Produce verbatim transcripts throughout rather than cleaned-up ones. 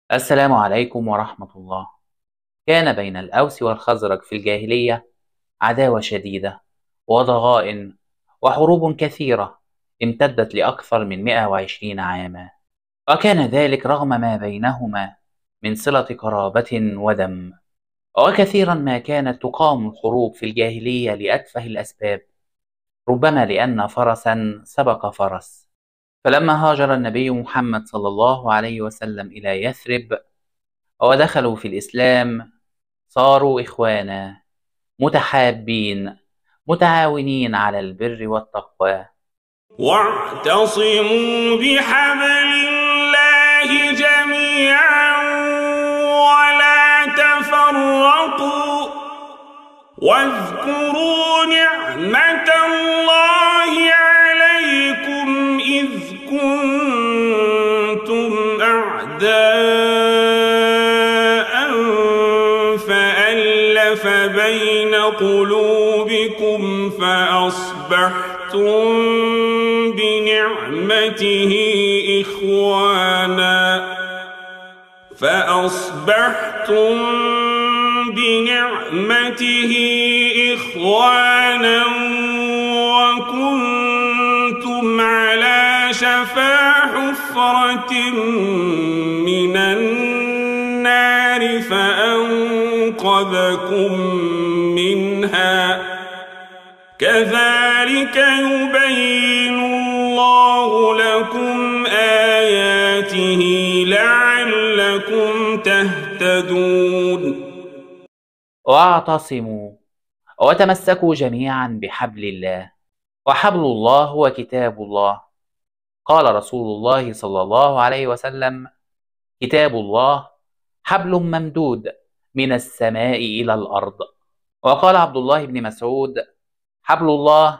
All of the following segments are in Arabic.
السلام عليكم ورحمة الله. كان بين الأوس والخزرج في الجاهلية عداوة شديدة وضغائن وحروب كثيرة امتدت لأكثر من مئة وعشرين عاما، وكان ذلك رغم ما بينهما من صلة قرابة ودم. وكثيرا ما كانت تقام الحروب في الجاهلية لأتفه الأسباب، ربما لأن فرسا سبق فرس. فلما هاجر النبي محمد صلى الله عليه وسلم إلى يثرب ودخلوا في الإسلام، صاروا إخوانا متحابين متعاونين على البر والتقوى. واعتصموا بحبل الله جميعا ولا تفرقوا واذكروا نعمة الله عليكم إذ كنتم أعداء فألف بين قلوبكم فأصبحتم بنعمته إخوانا فأصبحتم بنعمته إخوانا وكنتم على شفا حفرة من النار فأنقذكم منها. كذلك يبين الله لكم آياته لعلكم تهتدون. واعتصموا وتمسكوا جميعا بحبل الله، وحبل الله هو كتاب الله. قال رسول الله صلى الله عليه وسلم: كتاب الله حبل ممدود من السماء إلى الأرض. وقال عبد الله بن مسعود: حبل الله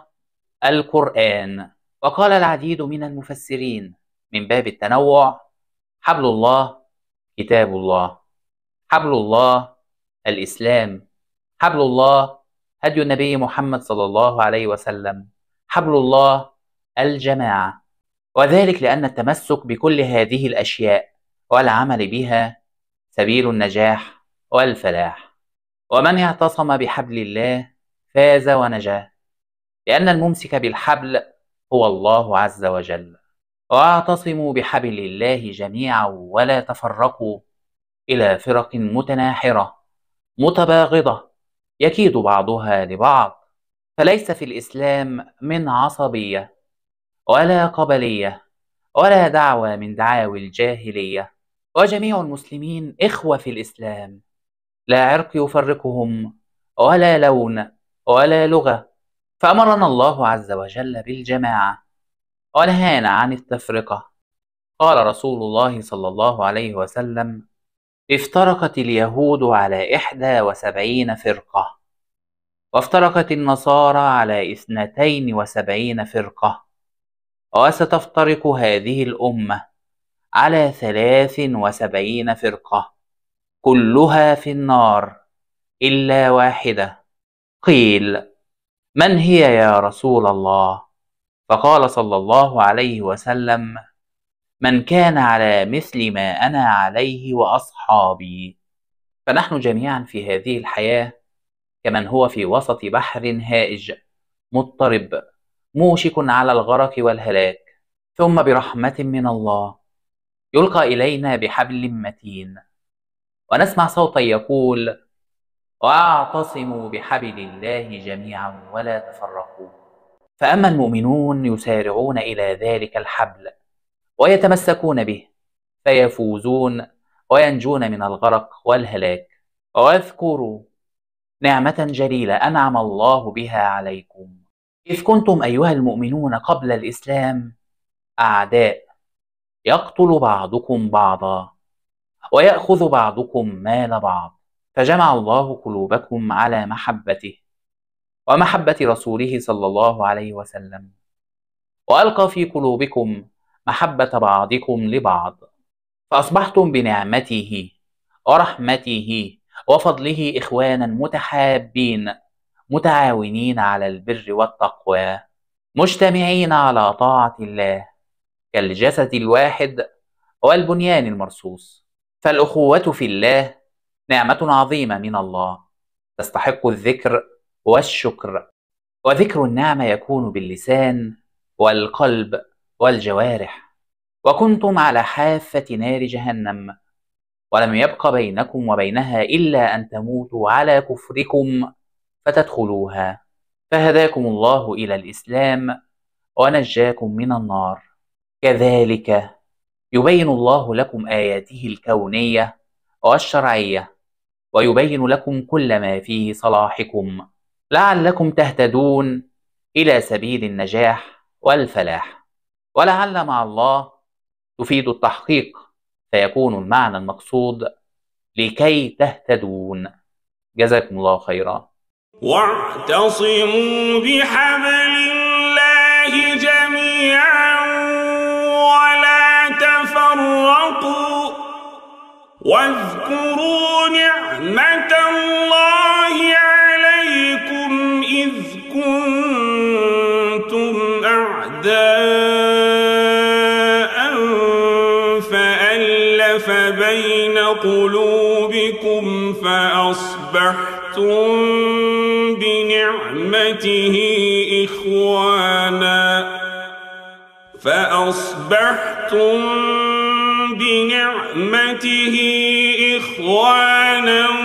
القرآن. وقال العديد من المفسرين من باب التنوع: حبل الله كتاب الله، حبل الله الإسلام، حبل الله هدي النبي محمد صلى الله عليه وسلم، حبل الله الجماعة. وذلك لأن التمسك بكل هذه الأشياء والعمل بها سبيل النجاح والفلاح. ومن اعتصم بحبل الله فاز ونجا، لأن الممسك بالحبل هو الله عز وجل. واعتصموا بحبل الله جميعا ولا تفرقوا إلى فرق متناحرة متباغضة يكيد بعضها لبعض. فليس في الإسلام من عصبية ولا قبلية ولا دعوة من دعاوي الجاهلية، وجميع المسلمين إخوة في الإسلام، لا عرق يفرقهم ولا لون ولا لغة. فأمرنا الله عز وجل بالجماعة ونهانا عن التفرقة. قال رسول الله صلى الله عليه وسلم: افترقت اليهود على إحدى وسبعين فرقة، وافترقت النصارى على اثنتين وسبعين فرقة، وستفترق هذه الأمة على ثلاث وسبعين فرقة، كلها في النار إلا واحدة. قيل: من هي يا رسول الله؟ فقال صلى الله عليه وسلم: من كان على مثل ما أنا عليه وأصحابي. فنحن جميعا في هذه الحياة كمن هو في وسط بحر هائج مضطرب موشك على الغرق والهلاك، ثم برحمة من الله يلقى إلينا بحبل متين، ونسمع صوتا يقول: واعتصموا بحبل الله جميعا ولا تفرقوا. فأما المؤمنون يسارعون إلى ذلك الحبل ويتمسكون به فيفوزون وينجون من الغرق والهلاك. واذكروا نعمة جليلة أنعم الله بها عليكم، إذ كنتم أيها المؤمنون قبل الإسلام أعداء، يقتل بعضكم بعضا ويأخذ بعضكم مال بعض، فجمع الله قلوبكم على محبته ومحبة رسوله صلى الله عليه وسلم، وألقى في قلوبكم محبة بعضكم لبعض، فأصبحتم بنعمته ورحمته وفضله إخوانا متحابين متعاونين على البر والتقوى، مجتمعين على طاعة الله كالجسد الواحد والبنيان المرصوص. فالأخوة في الله نعمة عظيمة من الله تستحق الذكر والشكر، وذكر النعمة يكون باللسان والقلب والجوارح. وكنتم على حافة نار جهنم، ولم يبق بينكم وبينها إلا أن تموتوا على كفركم فتدخلوها، فهداكم الله إلى الإسلام ونجاكم من النار. كذلك يبين الله لكم آياته الكونية والشرعية، ويبين لكم كل ما فيه صلاحكم لعلكم تهتدون إلى سبيل النجاح والفلاح. ولعل مع الله تفيد التحقيق، فيكون المعنى المقصود لكي تهتدون. جزاكم الله خيرا. واعتصموا بحبل الله جميعا ولا تفرقوا واذكروا نعمة الله عليكم إذ كنتم أعداء فألف بين قلوبكم فأصبحتم بنعمته إخوانا فأصبحتم بنعمته إخوانا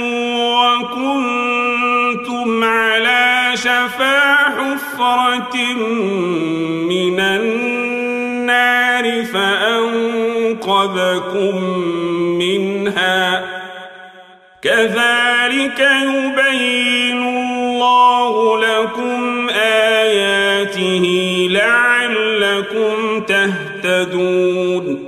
وكنتم على شفا حفرة من النار فأنقذكم منها. كذلك يبين الله لكم آياته لعلكم تهتدون.